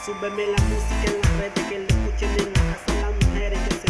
Súbeme la música en las redes, que lo escuchen en la casa las mujeres.